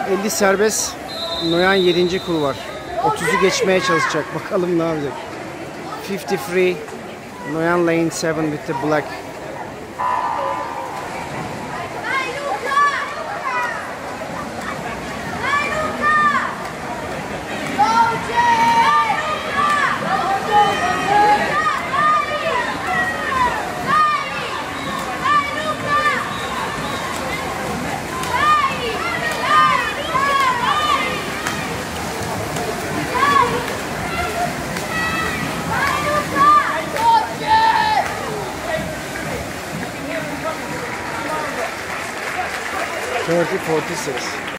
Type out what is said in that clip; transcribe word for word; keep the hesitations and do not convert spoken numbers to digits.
elli serbest. Noyan yedinci kul var. otuzu geçmeye çalışacak. Bakalım ne yapacak. fifty free. Noyan lane seven with the black. thirty forty-six.